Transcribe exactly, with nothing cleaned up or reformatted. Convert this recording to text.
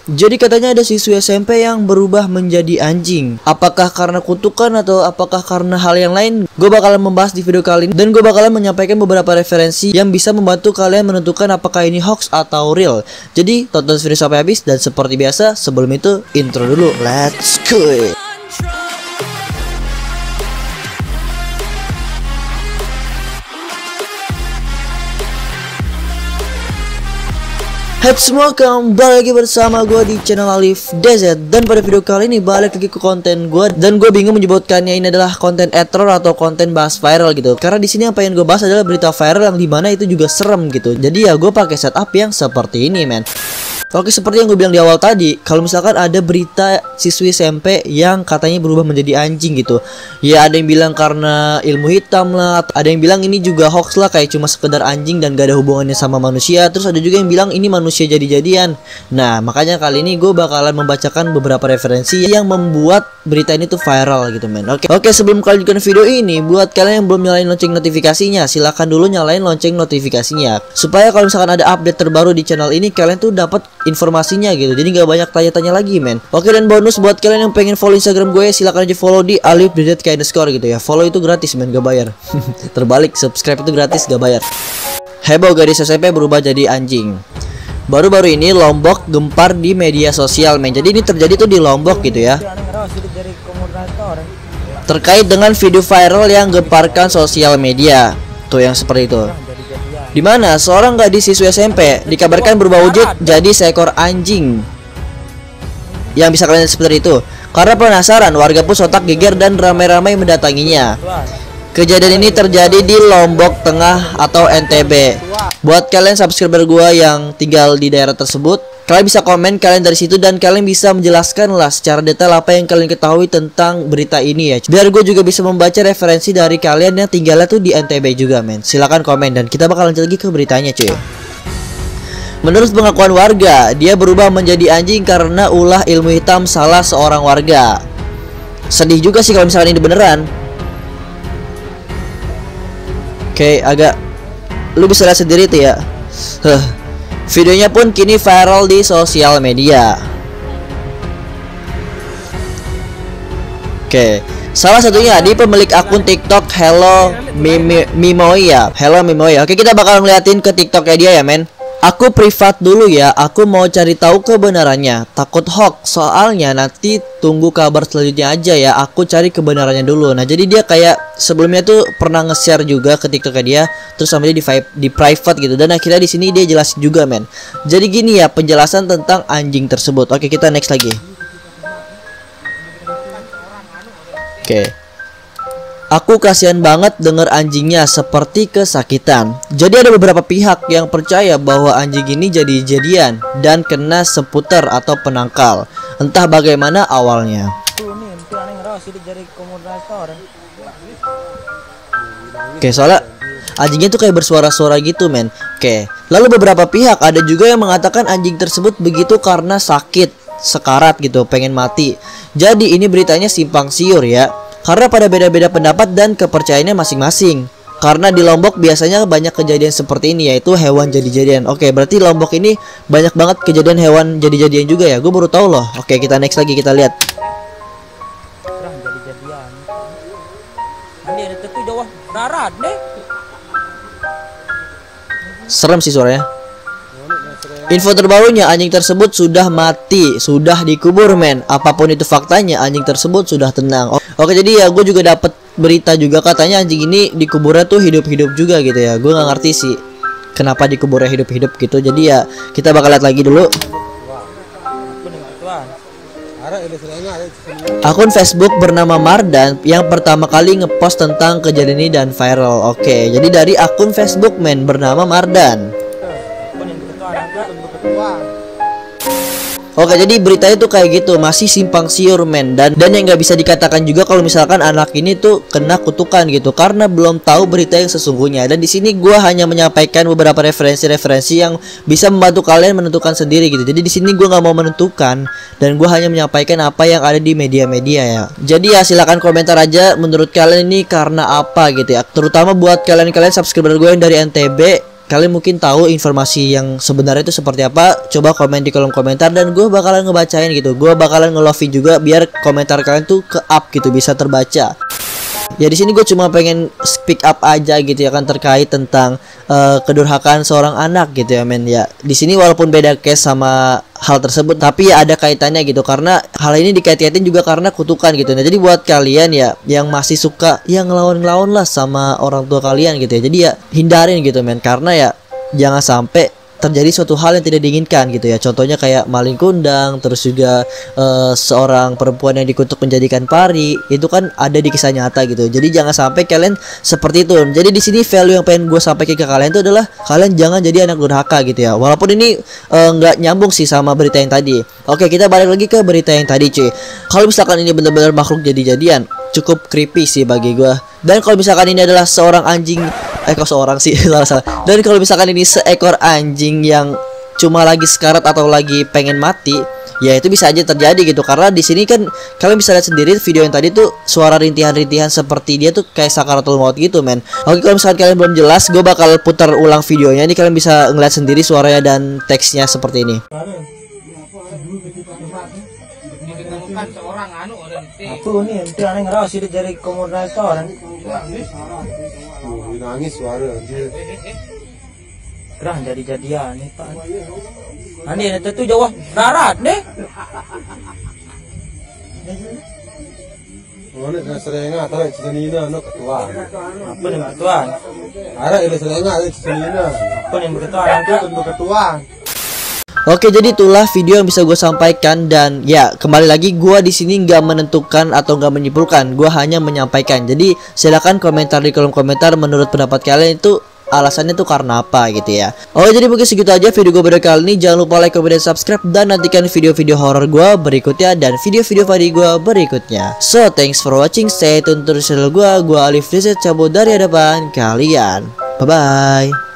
Jadi katanya ada siswi S M P yang berubah menjadi anjing. Apakah karena kutukan atau apakah karena hal yang lain? Gue bakalan membahas di video kali ini, dan gue bakalan menyampaikan beberapa referensi yang bisa membantu kalian menentukan apakah ini hoax atau real. Jadi tonton video sampai habis, dan seperti biasa sebelum itu intro dulu. Let's go. Hai semua, kembali lagi bersama gue di channel Alif D Z. Dan pada video kali ini balik lagi ke konten gue, dan gue bingung menyebutkannya ini adalah konten error atau konten bahas viral gitu. Karena di sini apa yang gue bahas adalah berita viral yang dimana itu juga serem gitu. Jadi ya gue pakai setup yang seperti ini, men. Oke, seperti yang gue bilang di awal tadi, kalau misalkan ada berita siswi S M P yang katanya berubah menjadi anjing gitu, ya ada yang bilang karena ilmu hitam lah, ada yang bilang ini juga hoax lah, kayak cuma sekedar anjing dan gak ada hubungannya sama manusia. Terus ada juga yang bilang ini manusia jadi-jadian. Nah, makanya kali ini gue bakalan membacakan beberapa referensi yang membuat berita ini tuh viral gitu, men. Oke, oke sebelum kalian lanjutkan video ini, buat kalian yang belum nyalain lonceng notifikasinya, silahkan dulu nyalain lonceng notifikasinya, supaya kalau misalkan ada update terbaru di channel ini, kalian tuh dapat informasinya gitu, jadi nggak banyak tanya-tanya lagi, men. Oke, dan bonus buat kalian yang pengen follow Instagram gue, silahkan aja follow di alif d z k underscore gitu ya. Follow itu gratis, men, gak bayar. Terbalik, subscribe itu gratis, gak bayar. Heboh gadis S M P berubah jadi anjing. Baru-baru ini Lombok gempar di media sosial, men. Jadi ini terjadi tuh di Lombok gitu ya, terkait dengan video viral yang gemparkan sosial media tuh, yang seperti itu, dimana seorang gadis siswi S M P dikabarkan berubah wujud jadi seekor anjing. Yang bisa kalian lihat seperti itu. Karena penasaran, warga pun sontak geger dan ramai-ramai mendatanginya. Kejadian ini terjadi di Lombok Tengah atau N T B. Buat kalian subscriber gua yang tinggal di daerah tersebut, kalian bisa komen kalian dari situ, dan kalian bisa menjelaskan lah secara detail apa yang kalian ketahui tentang berita ini ya, biar gue juga bisa membaca referensi dari kalian yang tinggalnya tuh di N T B juga, men. Silahkan komen dan kita bakal lanjut lagi ke beritanya, cuy. Menurut pengakuan warga, dia berubah menjadi anjing karena ulah ilmu hitam salah seorang warga. Sedih juga sih kalau misalkan ini beneran. Oke, agak lu bisa lihat sendiri tuh ya. Huh. Videonya pun kini viral di sosial media. Oke, salah satunya di pemilik akun TikTok Hello Mimi Mimoya. Hello Mimoya. Oke, kita bakal ngeliatin ke TikToknya dia ya, men. Aku privat dulu ya, aku mau cari tahu kebenarannya. Takut hoax, soalnya nanti tunggu kabar selanjutnya aja ya. Aku cari kebenarannya dulu. Nah, jadi dia kayak sebelumnya tuh pernah nge-share juga ke TikToknya dia, terus sama dia di, di private gitu. Dan akhirnya di sini dia jelasin juga, men. Jadi gini ya penjelasan tentang anjing tersebut. Oke, kita next lagi. Oke. Aku kasihan banget denger anjingnya seperti kesakitan. Jadi ada beberapa pihak yang percaya bahwa anjing ini jadi-jadian dan kena seputar atau penangkal. Entah bagaimana awalnya. Oke, soalnya anjingnya tuh kayak bersuara-suara gitu, men. Oke, lalu beberapa pihak ada juga yang mengatakan anjing tersebut begitu karena sakit, sekarat gitu, pengen mati. Jadi ini beritanya simpang siur ya, karena pada beda-beda pendapat dan kepercayaannya masing-masing. Karena di Lombok biasanya banyak kejadian seperti ini, yaitu hewan jadi-jadian. Oke, berarti Lombok ini banyak banget kejadian hewan jadi-jadian juga ya. Gue baru tahu loh. Oke, kita next lagi, kita lihat. Serem sih suaranya. Info terbarunya, anjing tersebut sudah mati, sudah dikubur, men. Apapun itu faktanya, anjing tersebut sudah tenang. Oke, jadi ya gue juga dapat berita juga katanya anjing ini dikuburnya tuh hidup-hidup juga gitu ya. Gue nggak ngerti sih kenapa dikuburnya hidup-hidup gitu. Jadi ya kita bakal lihat lagi dulu. Akun Facebook bernama Mardan yang pertama kali ngepost tentang kejadian ini dan viral. Oke, jadi dari akun Facebook, men, bernama Mardan. Oke, jadi beritanya tuh kayak gitu, masih simpang siur, men. Dan dan yang nggak bisa dikatakan juga kalau misalkan anak ini tuh kena kutukan gitu, karena belum tahu berita yang sesungguhnya. Dan di sini gue hanya menyampaikan beberapa referensi-referensi yang bisa membantu kalian menentukan sendiri gitu. Jadi di sini gue nggak mau menentukan, dan gue hanya menyampaikan apa yang ada di media-media ya. Jadi ya silakan komentar aja menurut kalian ini karena apa gitu ya. Terutama buat kalian-kalian subscriber gue yang dari N T B. kalian mungkin tahu informasi yang sebenarnya itu seperti apa, coba komen di kolom komentar dan gue bakalan ngebacain gitu. Gue bakalan nge-love juga biar komentar kalian tuh ke up gitu, bisa terbaca. Ya di sini gue cuma pengen speak up aja gitu ya kan, terkait tentang uh, kedurhakaan seorang anak gitu ya men ya. Di sini walaupun beda case sama hal tersebut, tapi ya ada kaitannya gitu, karena hal ini dikait-kaitin juga karena kutukan gitu. Nah jadi buat kalian ya yang masih suka yang ngelawan-ngelawan lah sama orang tua kalian gitu ya, jadi ya hindarin gitu men, karena ya jangan sampai terjadi suatu hal yang tidak diinginkan gitu ya. Contohnya kayak maling kundang, terus juga uh, seorang perempuan yang dikutuk menjadikan pari, itu kan ada di kisah nyata gitu. Jadi jangan sampai kalian seperti itu. Jadi di sini value yang pengen gue sampaikan ke kalian itu adalah kalian jangan jadi anak durhaka gitu ya. Walaupun ini nggak uh, nyambung sih sama berita yang tadi. Oke, kita balik lagi ke berita yang tadi cuy. Kalau misalkan ini benar-benar makhluk jadi-jadian, cukup creepy sih bagi gue. Dan kalau misalkan ini adalah seorang anjing, eh kok seorang sih salah salah. Dan kalau misalkan ini seekor anjing yang cuma lagi sekarat atau lagi pengen mati, ya itu bisa aja terjadi gitu. Karena di sini kan kalian bisa lihat sendiri video yang tadi tuh suara rintihan-rintihan seperti dia tuh kayak sakaratul maut gitu men. Oke, kalau misalkan kalian belum jelas, gue bakal putar ulang videonya. Ini kalian bisa ngeliat sendiri suaranya dan teksnya seperti ini. Ditemukan seorang anu Aku nih ente aneh ngerawat sih dari komor restoran. Nangis suara anjir. Gerah jadi-jadian nih Pak. Andi itu tuh jauh darat deh. Mana kan serenga tahu cisanina no ketua. Apa nih ketuaan? Ada ile serenga ada cisanina. Apa nih ketuaan itu ketua. Oke, jadi itulah video yang bisa gue sampaikan, dan ya kembali lagi gue di sini nggak menentukan atau nggak menyimpulkan, gue hanya menyampaikan. Jadi silakan komentar di kolom komentar menurut pendapat kalian itu alasannya tuh karena apa gitu ya. Oke, jadi mungkin segitu aja video gue pada kali ini. Jangan lupa like, comment, dan subscribe, dan nantikan video-video horor gue berikutnya dan video-video funny gue berikutnya. So thanks for watching, stay tune terus channel gue. Gue Alif Dezet cabut dari hadapan kalian. Bye bye.